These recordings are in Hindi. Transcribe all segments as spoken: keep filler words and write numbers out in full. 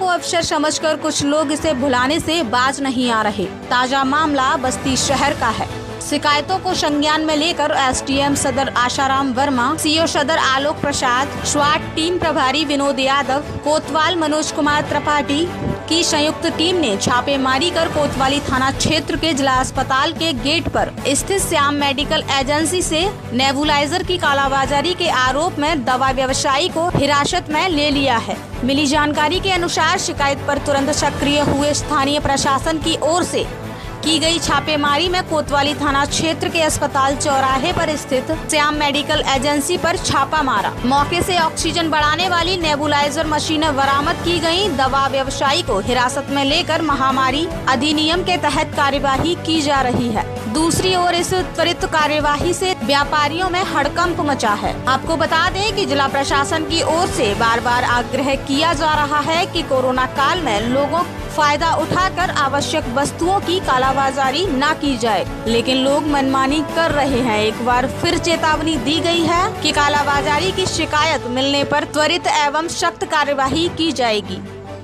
अवसर समझकर कुछ लोग इसे भुलाने से बाज नहीं आ रहे। ताजा मामला बस्ती शहर का है। शिकायतों को संज्ञान में लेकर एसडीएम सदर आशाराम वर्मा, सीओ सदर आलोक प्रसाद, स्वाट टीम प्रभारी विनोद यादव, कोतवाल मनोज कुमार त्रिपाठी की संयुक्त टीम ने छापेमारी कर कोतवाली थाना क्षेत्र के जिला अस्पताल के गेट पर स्थित श्याम मेडिकल एजेंसी से नेबुलाइजर की कालाबाजारी के आरोप में दवा व्यवसायी को हिरासत में ले लिया है। मिली जानकारी के अनुसार शिकायत पर तुरंत सक्रिय हुए स्थानीय प्रशासन की ओर से की गई छापेमारी में कोतवाली थाना क्षेत्र के अस्पताल चौराहे पर स्थित श्याम मेडिकल एजेंसी पर छापा मारा। मौके से ऑक्सीजन बढ़ाने वाली नेबुलाइजर मशीनें बरामद की गयी। दवा व्यवसायी को हिरासत में लेकर महामारी अधिनियम के तहत कार्यवाही की जा रही है। दूसरी ओर इस त्वरित कार्यवाही से व्यापारियों में हड़कंप मचा है। आपको बता दें कि जिला प्रशासन की ओर से बार बार आग्रह किया जा रहा है कि कोरोना काल में लोगों फायदा उठाकर आवश्यक वस्तुओं की कालाबाजारी न की जाए, लेकिन लोग मनमानी कर रहे हैं। एक बार फिर चेतावनी दी गई है कि कालाबाजारी की शिकायत मिलने पर त्वरित एवं सख्त कार्यवाही की जाएगी।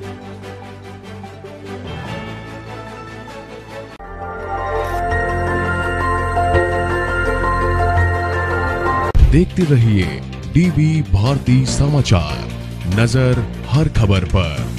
देखते रहिए डीवी भारती समाचार, नजर हर खबर पर।